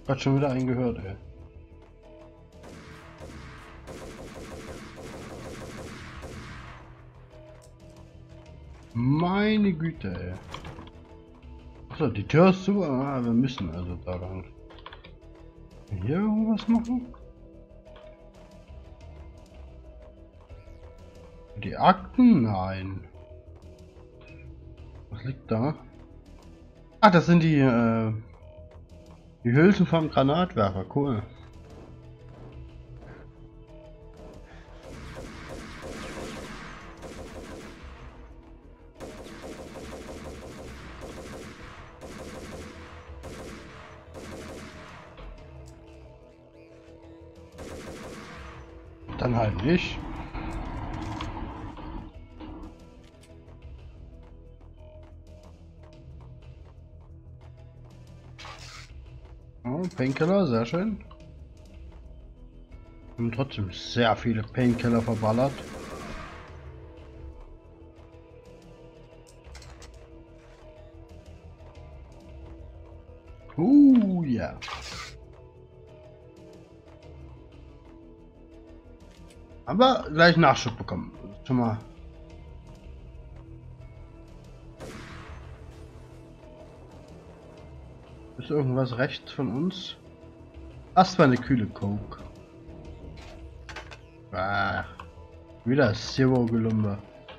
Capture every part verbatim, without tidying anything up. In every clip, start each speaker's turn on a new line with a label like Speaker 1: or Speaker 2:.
Speaker 1: Hat schon wieder einen gehört, ey. Meine Güte, ey. Achso, die Tür ist zu, ah, wir müssen also da lang. Hier irgendwas machen? Die Akten? Nein. Was liegt da? Ah, das sind die, äh, die Hülsen vom Granatwerfer. Cool. Dann halt nicht. Oh, Painkiller, sehr schön. Wir haben trotzdem sehr viele Painkiller verballert. Uh, ja. Aber gleich Nachschub bekommen. Schon mal. Ist irgendwas rechts von uns? Das war eine kühle Coke. Ah, wieder Zero Gelumber.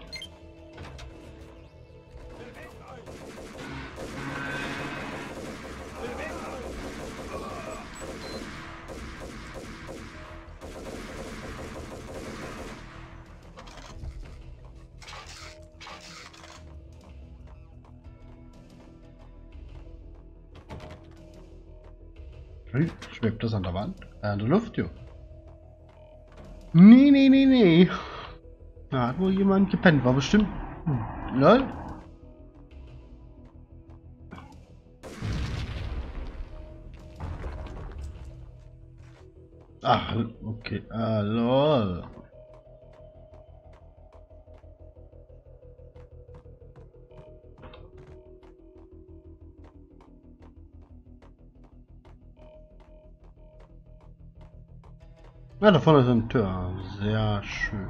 Speaker 1: Schwebt das an der Wand? Äh, an der Luft, jo. Nee, nee, nee, nee. Da hat wohl jemand gepennt, war bestimmt. Hm. Lol. Ach, okay. Ah, lol. Ja, da vorne ist eine Tür. Sehr schön.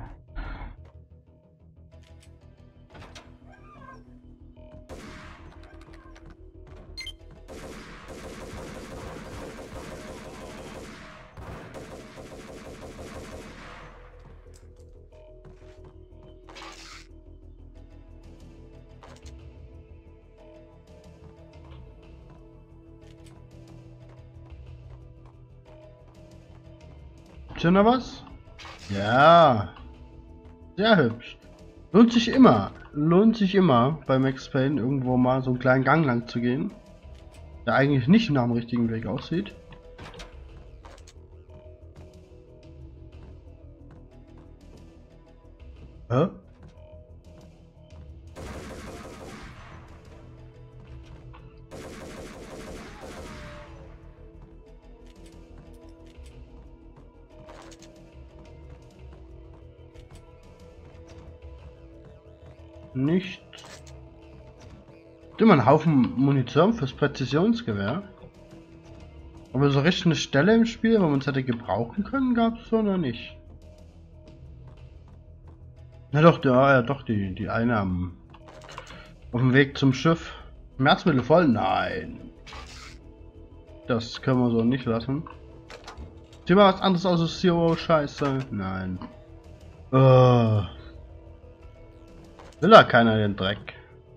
Speaker 1: Habt ihr noch was? Ja. Sehr hübsch. Lohnt sich immer. Lohnt sich immer bei Max Payne irgendwo mal so einen kleinen Gang lang zu gehen. Der eigentlich nicht nach dem richtigen Weg aussieht. Hä? Nicht. Immer ein Haufen Munition fürs Präzisionsgewehr. Aber so richtig eine Stelle im Spiel, wo man es hätte gebrauchen können, gab es so noch nicht. Na doch, ja, ja doch, die, die eine am, auf dem Weg zum Schiff. Schmerzmittel voll? Nein. Das können wir so nicht lassen. Sieh mal was anderes aus als Zero Scheiße. Nein. Uh. Will ja keiner den Dreck.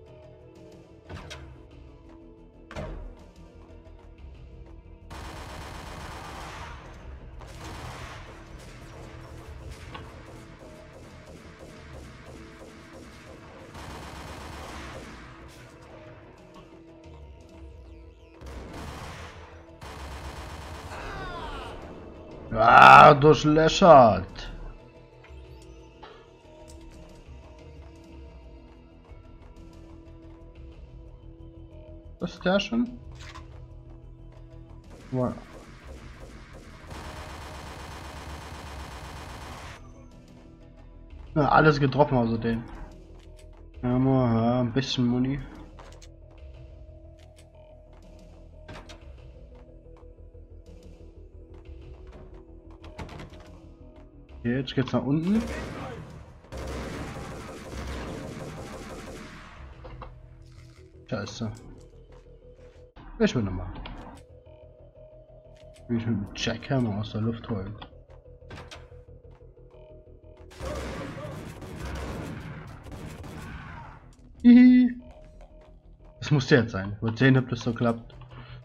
Speaker 1: Ah, durchlöchert. Was ist der schon? Wow. Ja, alles getroffen außer den. Ja, mal, ja, ein bisschen Muni. Okay, jetzt geht's nach unten. Scheiße. Ich will nochmal. Wie ich mit dem Jackhammer aus der Luft holen. Hihi. Das muss jetzt sein. Mal sehen, ob das so klappt.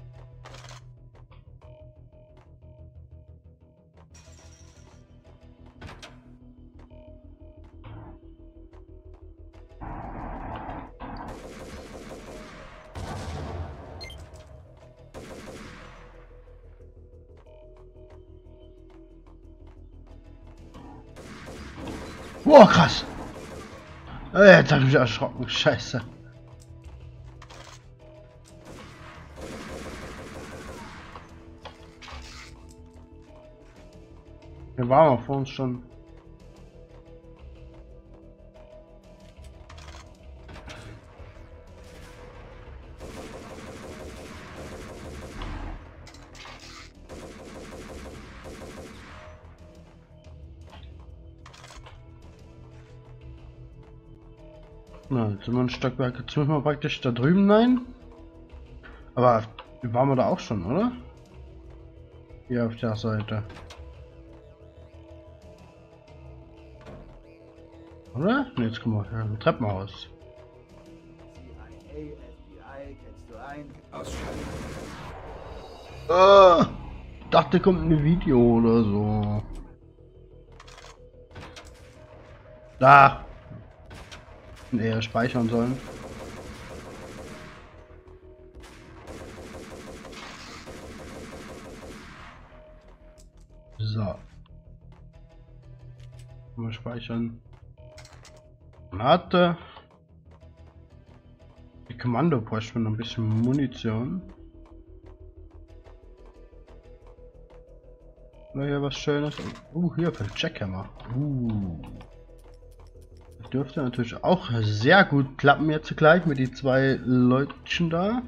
Speaker 1: Boah, krass. Äh, Jetzt habe ich mich erschrocken. Scheiße. Wir waren vor uns schon. Na, jetzt sind wir ein Stockwerk. Jetzt müssen wir praktisch da drüben rein. Aber waren wir da auch schon, oder? Hier auf der Seite. Oder? Ne, jetzt kommen wir ja, im Treppenhaus.
Speaker 2: C I A, F B I, kennst du ein?
Speaker 1: Ah, dachte, kommt ein Video oder so. Da. Nee, speichern sollen. So. Mal speichern. Granate. Die Kommando bräuchte noch ein bisschen Munition. Na, hier was Schönes. Uh, hier für den Jackhammer. Uh. Das dürfte natürlich auch sehr gut klappen jetzt gleich mit die zwei Leutchen da.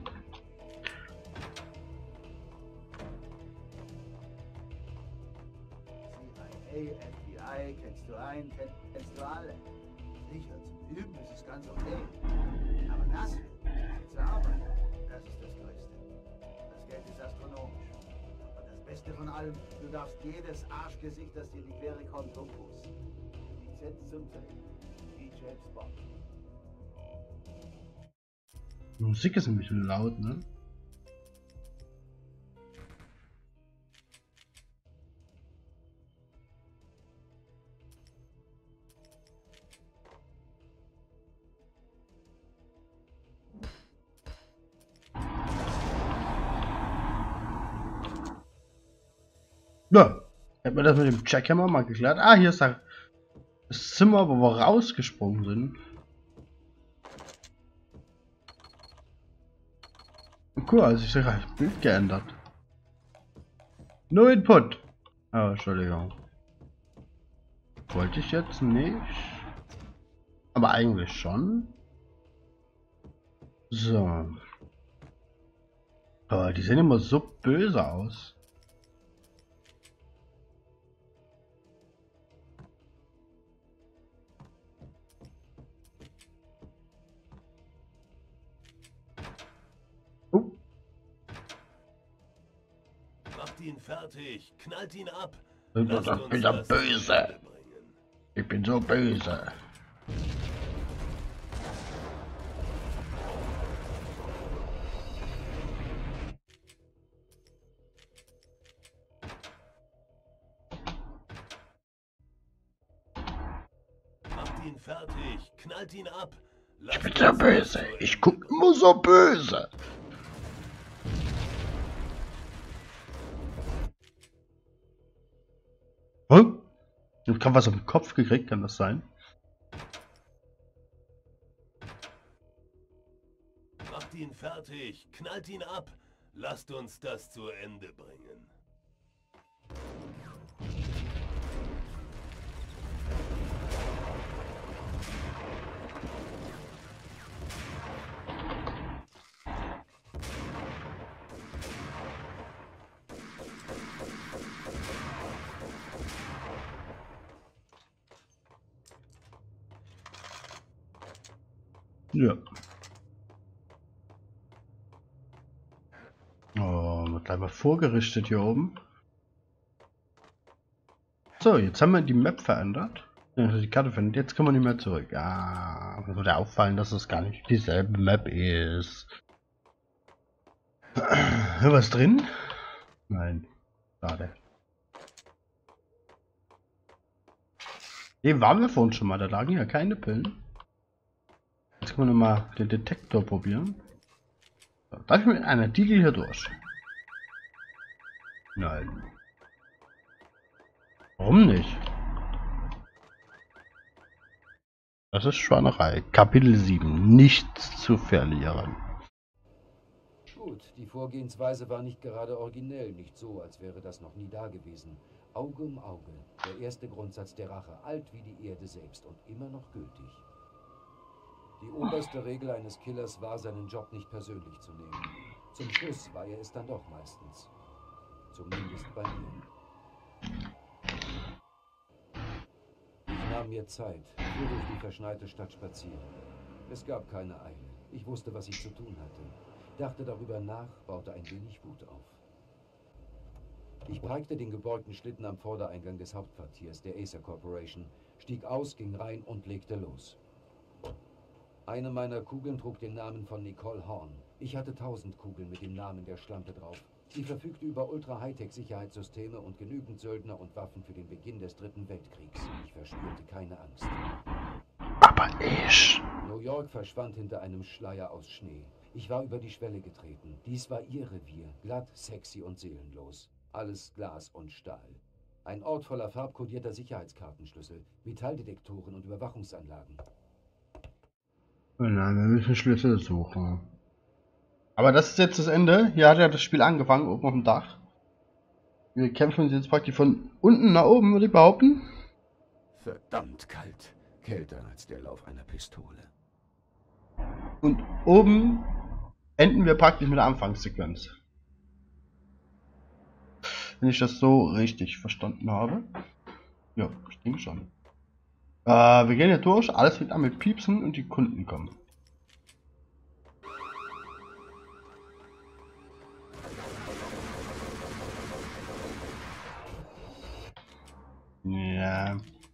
Speaker 2: C I A, F B I, kennst du ein? Kenn, kennst du alle? Sicher, zum Üben ist es ganz okay. Aber das, zur Arbeit, das ist das Größte. Das Geld ist astronomisch. Aber das Beste von allem, du darfst jedes Arschgesicht, das dir die Quere kommt, umpusten. Lizenz zum Trinken. D J Spot.
Speaker 1: Die Musik ist ein bisschen laut, ne? Ja, hat man das mit dem Jackhammer mal geklärt. Ah, hier ist das Zimmer, wo wir rausgesprungen sind. Cool, also ich habe das Bild geändert. No Input. Oh, Entschuldigung. Wollte ich jetzt nicht. Aber eigentlich schon. So. Aber die sehen immer so böse aus. Oh.
Speaker 3: Macht ihn fertig, knallt ihn ab.
Speaker 1: Ich bin
Speaker 3: Lasst
Speaker 1: doch
Speaker 3: uns
Speaker 1: wieder
Speaker 3: das
Speaker 1: böse.
Speaker 3: zu Ende bringen.
Speaker 1: Ich bin so böse.
Speaker 3: Macht ihn fertig, knallt ihn ab.
Speaker 1: Ich
Speaker 3: Lasst
Speaker 1: bin so
Speaker 3: uns das
Speaker 1: böse.
Speaker 3: zu
Speaker 1: Ich
Speaker 3: Ende
Speaker 1: guck immer so böse. Hä? Ich hab was auf den Kopf gekriegt, kann das sein?
Speaker 3: Macht ihn fertig, knallt ihn ab. Lasst uns das zu Ende bringen.
Speaker 1: Ja. Oh, wird gleich mal vorgerichtet hier oben. So, jetzt haben wir die Map verändert. Also die Karte verändert. Jetzt können wir nicht mehr zurück. Ah, mir würde auffallen, dass es gar nicht dieselbe Map ist. Was drin? Nein. Schade. Hier waren wir vorhin schon mal. Da lagen ja keine Pillen. Jetzt können wir nochmal den Detektor probieren. So, darf ich mit einer Diegel hier durch? Nein. Warum nicht? Das ist Schweinerei. Kapitel sieben. Nichts zu verlieren.
Speaker 4: Gut, die Vorgehensweise war nicht gerade originell, nicht so, als wäre das noch nie da gewesen. Auge um Auge, der erste Grundsatz der Rache, alt wie die Erde selbst und immer noch gültig. Die oberste Regel eines Killers war, seinen Job nicht persönlich zu nehmen. Zum Schluss war er es dann doch meistens. Zumindest bei mir. Ich nahm mir Zeit, fuhr durch die verschneite Stadt spazieren. Es gab keine Eile. Ich wusste, was ich zu tun hatte. Dachte darüber nach, baute ein wenig Wut auf. Ich parkte den gebeugten Schlitten am Vordereingang des Hauptquartiers der Acer Corporation, stieg aus, ging rein und legte los. Eine meiner Kugeln trug den Namen von Nicole Horn. Ich hatte tausend Kugeln mit dem Namen der Schlampe drauf. Sie verfügte über Ultra-Hightech-Sicherheitssysteme und genügend Söldner und Waffen für den Beginn des Dritten Weltkriegs. Ich verspürte keine Angst.
Speaker 1: Aber ich...
Speaker 4: New York verschwand hinter einem Schleier aus Schnee. Ich war über die Schwelle getreten. Dies war ihr Revier. Glatt, sexy und seelenlos. Alles Glas und Stahl. Ein Ort voller farbkodierter Sicherheitskartenschlüssel, Metalldetektoren und Überwachungsanlagen.
Speaker 1: Oh nein, wir müssen Schlüssel suchen. Aber das ist jetzt das Ende. Hier hat ja das Spiel angefangen, oben auf dem Dach. Wir kämpfen uns jetzt praktisch von unten nach oben, würde ich behaupten.
Speaker 4: Verdammt kalt. Kälter als der Lauf einer Pistole.
Speaker 1: Und oben enden wir praktisch mit der Anfangssequenz. Wenn ich das so richtig verstanden habe. Ja, ich denke schon. Äh, wir gehen hier durch, alles fängt an mit Piepsen und die Kunden kommen. Ja.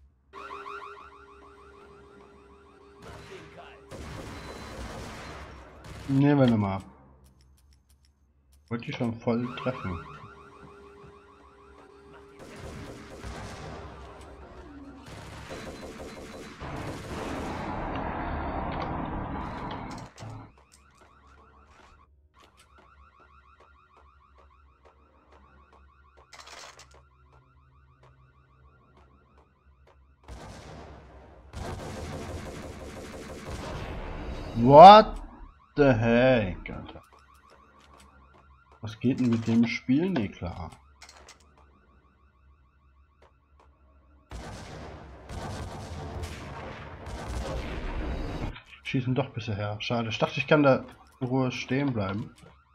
Speaker 1: Nehmen wir nochmal. Wollte ich schon voll treffen. What the heck, Alter. Was geht denn mit dem Spiel? Nee, klar. Schießen doch bisher her. Schade. Ich dachte, ich kann da in Ruhe stehen bleiben.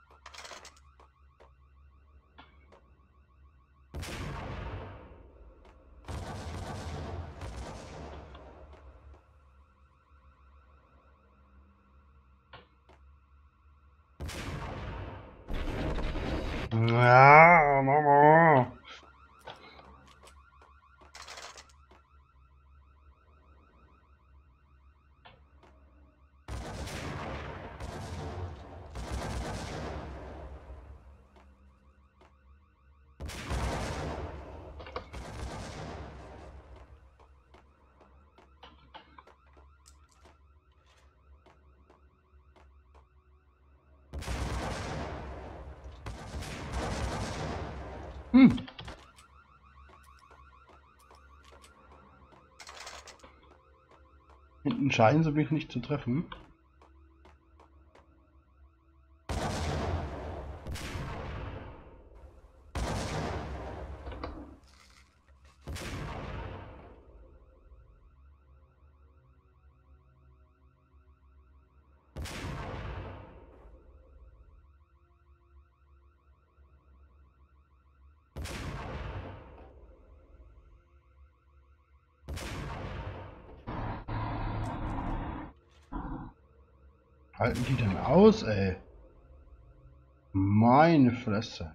Speaker 1: Ja, Mama. Hm. Hinten scheinen sie mich nicht zu treffen. Halten die denn aus, ey? Meine Fresse.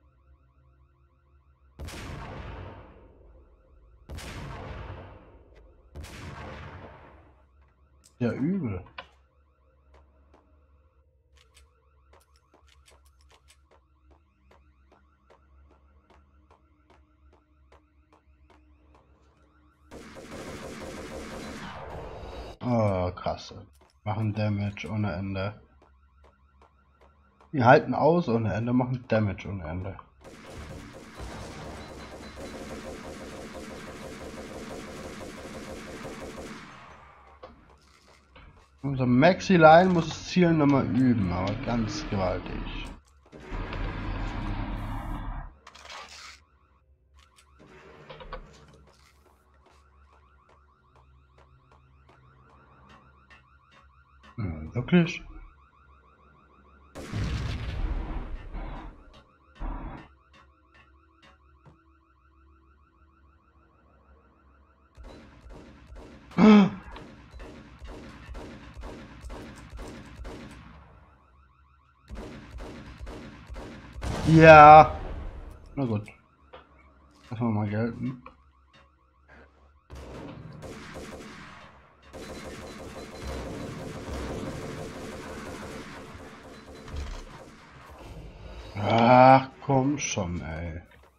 Speaker 1: Ja, übel. Oh, krass. Machen Damage ohne Ende. Die halten aus ohne Ende, machen Damage ohne Ende. Unser Maxi-Line muss das Ziel nochmal üben, aber ganz gewaltig. Hm, wirklich? Ja. Na gut. Lassen wir mal gelten. Ach, komm schon, ey.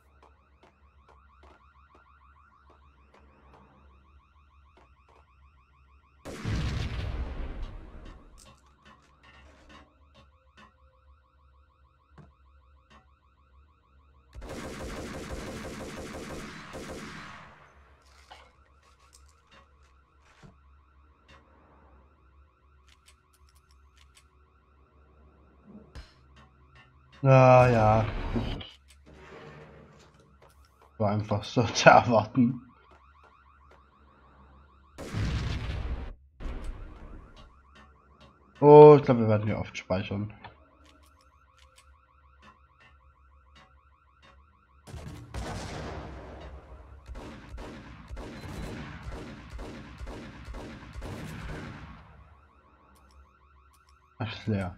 Speaker 1: Ja, ja. War einfach so zu erwarten. Oh, ich glaube, wir werden hier oft speichern. Ach, leer.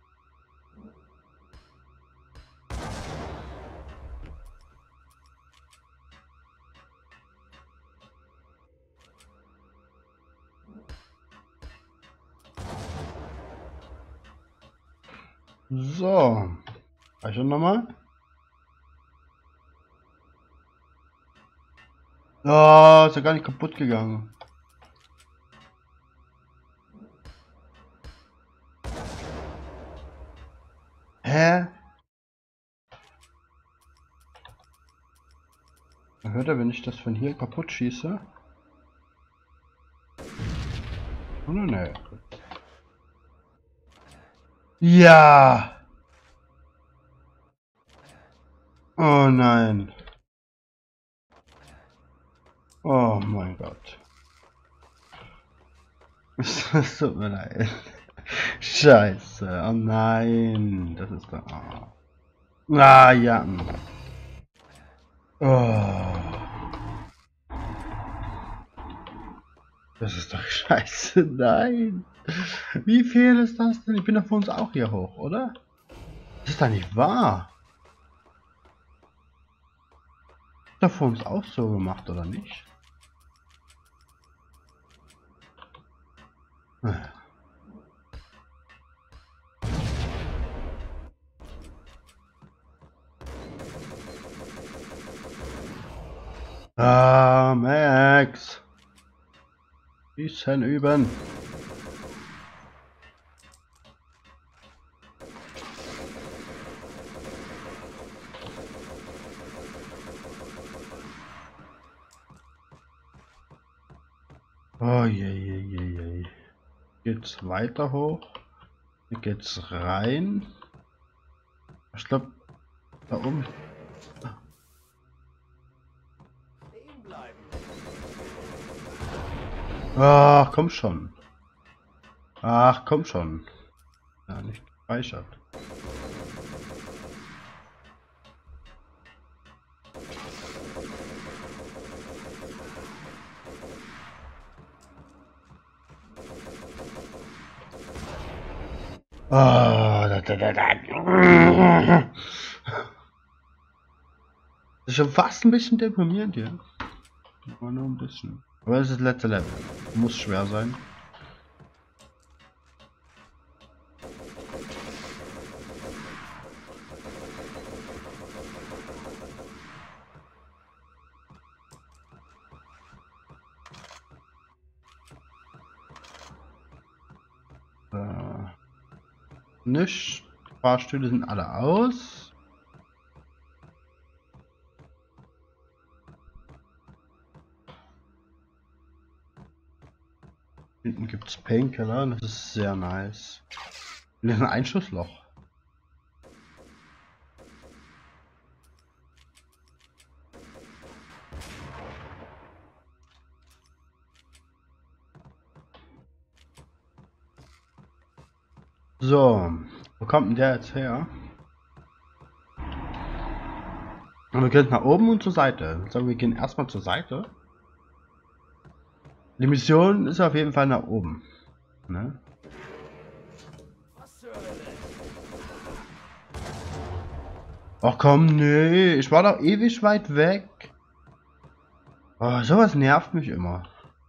Speaker 1: So. Speichern nochmal. Oh, ist ja gar nicht kaputt gegangen. Hä? Hört er, wenn ich das von hier kaputt schieße? Oh, ne. Ja. Oh nein. Oh mein Gott. Es tut mir leid. Scheiße. Oh nein. Das ist doch... Oh. Ah, ja. Oh. Das ist doch scheiße. Nein. Wie viel ist das denn? Ich bin doch für uns auch hier hoch, oder? Das ist doch nicht wahr. Ist doch für uns auch so gemacht, oder nicht? Ah, Max. Bisschen üben. Oh je, je, je, je. Geht's weiter hoch? Hier geht's rein. Ich glaube, da oben. Ach, komm schon. Ach, komm schon. Ja, nicht gespeichert. da, da, da, da. Das ist schon fast ein bisschen deprimierend hier. Aber nur ein bisschen. Aber das ist das letzte Level. Muss schwer sein. Äh, nicht. Fahrstühle sind alle aus. Hinten gibt es Painkiller, das ist sehr nice. Hier ist ein Einschussloch. So, wo kommt denn der jetzt her? Und wir können nach oben und zur Seite. Ich sage, wir gehen erstmal zur Seite. Die Mission ist auf jeden Fall nach oben. Ne? Ach komm, nee, ich war doch ewig weit weg. Oh, sowas nervt mich immer.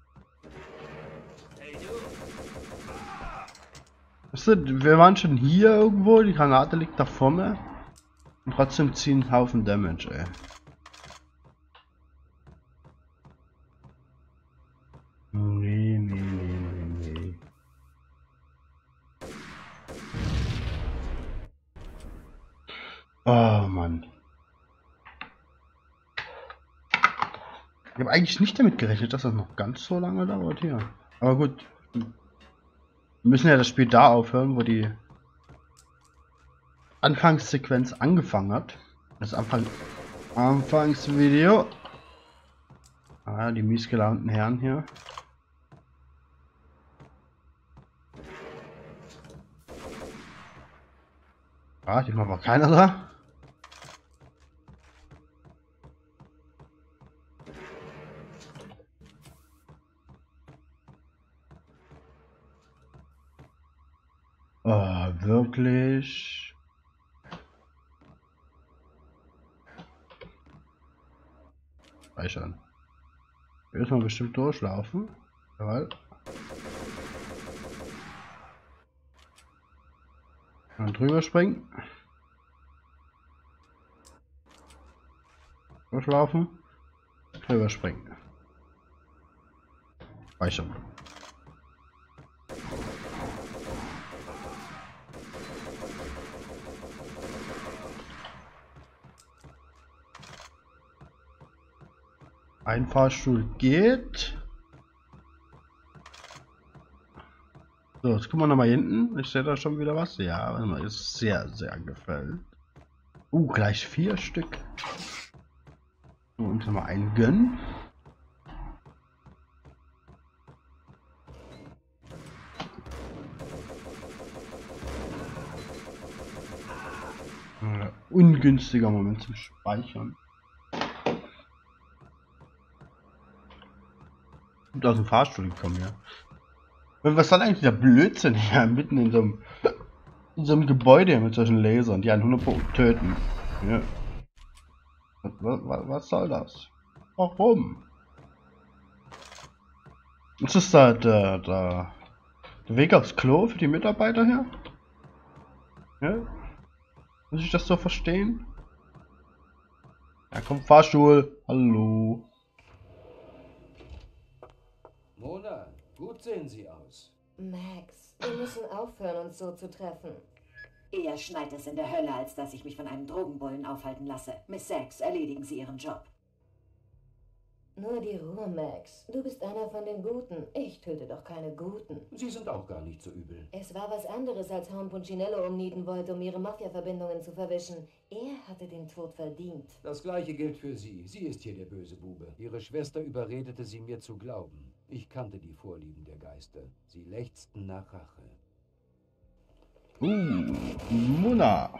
Speaker 1: Weißt du, wir waren schon hier irgendwo, die Granate liegt da vorne. Und trotzdem ziehen einen Haufen Damage, ey. Nee, nee, nee, nee, nee. Oh Mann. Ich habe eigentlich nicht damit gerechnet, dass das noch ganz so lange dauert hier. Aber gut. Wir müssen ja das Spiel da aufhören, wo die Anfangssequenz angefangen hat. Das Anfang Anfangsvideo. Ah, die mies gelaunten Herren hier. Ah, diesmal war keiner da. Oh, wirklich? Speichern. Erstmal bestimmt durchlaufen. Jawohl. Und drüber springen. Durchlaufen. Drüber springen. Speichern. Ein Fahrstuhl geht. So, jetzt gucken wir noch mal hinten. Ich sehe da schon wieder was. Ja, ist sehr, sehr gefällt. Uh, gleich vier Stück. So, uns noch mal einen gönnen. Äh, ungünstiger Moment zum Speichern. Und aus dem Fahrstuhl gekommen, ja. Und was soll eigentlich der Blödsinn hier mitten in so einem, in so einem Gebäude mit solchen Lasern, die einen hundert töten? Ja. Was, was, was soll das? Warum? Ist das da der, der, der Weg aufs Klo für die Mitarbeiter hier? Ja? Muss ich das so verstehen? Ja, komm, Fahrstuhl. Hallo.
Speaker 4: Mona, gut sehen Sie aus.
Speaker 5: Max, wir müssen aufhören, uns so zu treffen.
Speaker 6: Eher schneit es in der Hölle, als dass ich mich von einem Drogenbullen aufhalten lasse. Miss Sachs, erledigen Sie Ihren Job.
Speaker 5: Nur die Ruhe, Max. Du bist einer von den Guten. Ich töte doch keine Guten.
Speaker 4: Sie sind auch gar nicht so übel.
Speaker 5: Es war was anderes, als Horn Punchinello umnieten wollte, um ihre Mafia-Verbindungen zu verwischen. Er hatte den Tod verdient.
Speaker 4: Das gleiche gilt für Sie. Sie ist hier der böse Bube. Ihre Schwester überredete sie mir zu glauben. Ich kannte die Vorlieben der Geister. Sie lechzten nach Rache.
Speaker 1: Uh, Mona.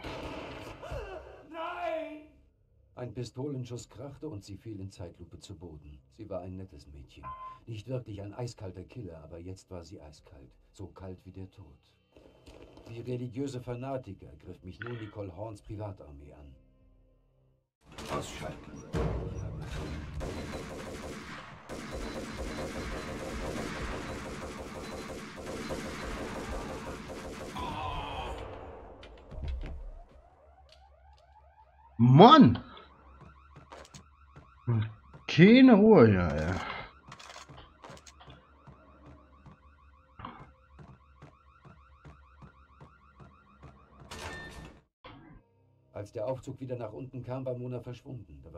Speaker 3: Nein!
Speaker 4: Ein Pistolenschuss krachte und sie fiel in Zeitlupe zu Boden. Sie war ein nettes Mädchen. Nicht wirklich ein eiskalter Killer, aber jetzt war sie eiskalt. So kalt wie der Tod. Wie religiöse Fanatiker griff mich nun Nicole Horns Privatarmee an.
Speaker 7: Ausschalten.
Speaker 1: Mann! Keine Ruhe hier, ey.
Speaker 4: Als der Aufzug wieder nach unten kam, war Mona verschwunden. Da war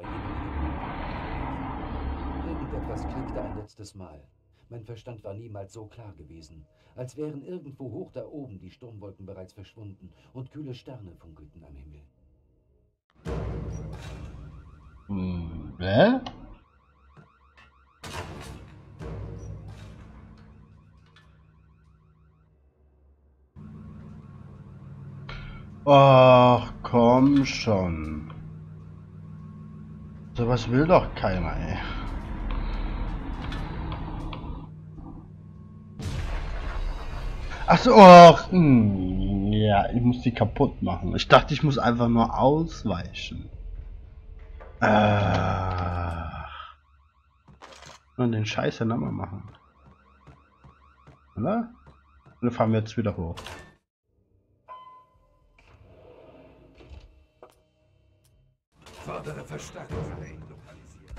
Speaker 4: jede Irgendetwas klickte ein letztes Mal. Mein Verstand war niemals so klar gewesen. Als wären irgendwo hoch da oben die Sturmwolken bereits verschwunden und kühle Sterne funkelten am Himmel.
Speaker 1: Hm, hä? Ach, komm schon. Sowas will doch keiner, ey. Ach so, ach, hm, ja, ich muss die kaputt machen. Ich dachte, ich muss einfach nur ausweichen. Ach. Und den Scheiß dann nochmal machen. Oder? Und dann fahren wir jetzt wieder hoch.
Speaker 7: Fordere Verstärkung lokalisiert.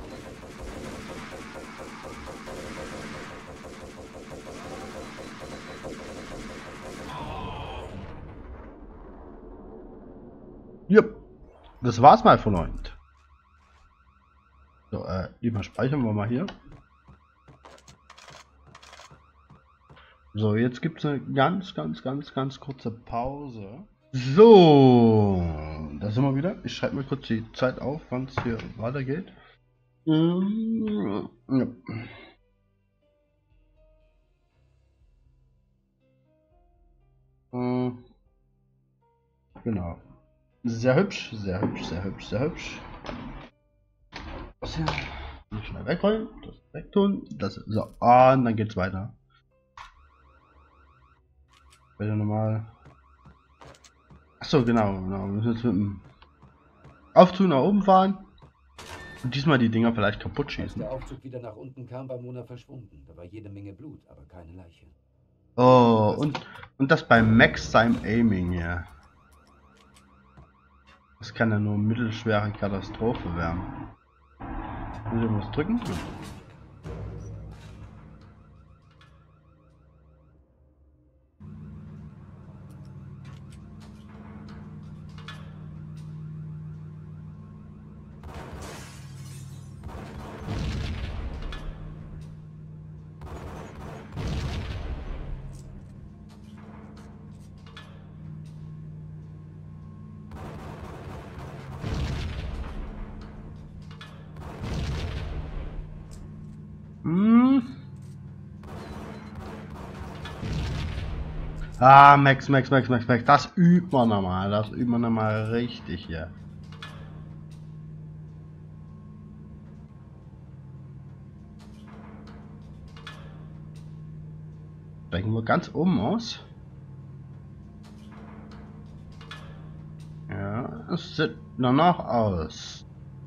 Speaker 1: Jupp. Das war's mal von euch. So, äh, lieber speichern wir mal hier. So, jetzt gibt es eine ganz, ganz, ganz, ganz kurze Pause. So, da sind wir wieder. Ich schreibe mir kurz die Zeit auf, wann es hier weitergeht. Ähm, ja. Äh, genau. Sehr hübsch, sehr hübsch, sehr hübsch, sehr hübsch. Das hier nicht schnell wegräumen, das wegtun, das so, und dann geht's weiter. Wieder nochmal. Achso, genau, genau. Wir müssen jetzt mit dem Aufzug nach oben fahren und diesmal die Dinger vielleicht kaputt
Speaker 4: Als
Speaker 1: schießen.
Speaker 4: der Aufzug wieder nach unten kam, war Mona verschwunden. Da war jede Menge Blut, aber keine Leiche.
Speaker 1: Oh, und, und das bei Max seinem Aiming hier. Das kann ja nur mittelschwere Katastrophe werden. Muss ich was drücken? Hm. Ah, Max, Max, Max, Max, Max. Das übt man nochmal. Das übt man nochmal richtig hier. Steigen wir ganz oben aus. Ja, es sieht danach aus.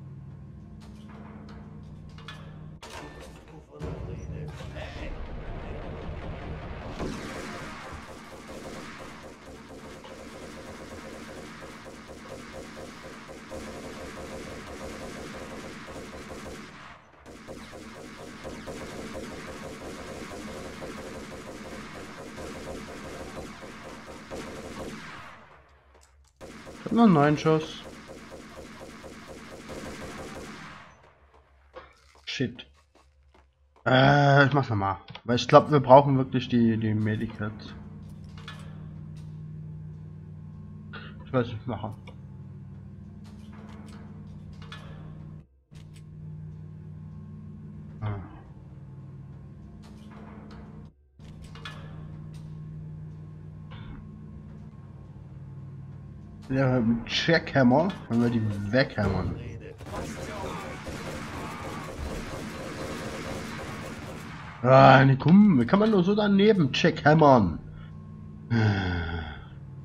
Speaker 1: Noch einen neuen Schuss. Shit. Äh, ich mach's nochmal. Weil ich glaube, wir brauchen wirklich die, die Medikits. Ich weiß nicht machen. Ah. Ja, mit Checkhammer, wenn wir die weghämmern. Ah, ne, komm, wie kann man nur so daneben Checkhämmern?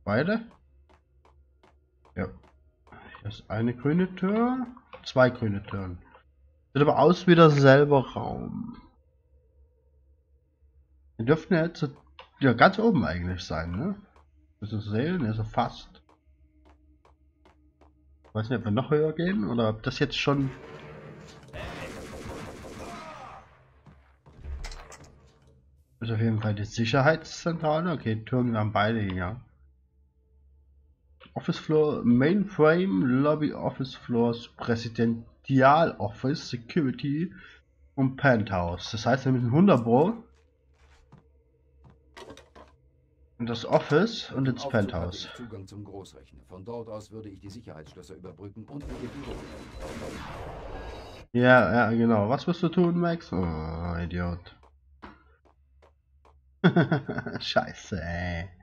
Speaker 1: Beide? Ja. Hier ist eine grüne Tür. Zwei grüne Türen. Sieht aber aus wie derselbe Raum. Wir dürften ja jetzt ja ganz oben eigentlich sein, ne? Müssen Sie sehen, also fast. Ich weiß nicht, ob wir noch höher gehen oder ob das jetzt schon. Das ist auf jeden Fall die Sicherheitszentrale. Okay, Türen haben beide ja. Office Floor, Mainframe, Lobby Office Floors, Präsidential Office, Security und Penthouse. Das heißt, wir müssen hundert Pro in das Office und ins Penthouse.
Speaker 4: Hatte ich Zugang zum Großrechner. Von dort aus würde ich die Sicherheitsschlösser überbrücken und in ihr Büro.
Speaker 1: Ja, ja, genau. Was wirst du tun, Max? Oh, Idiot. Scheiße, ey.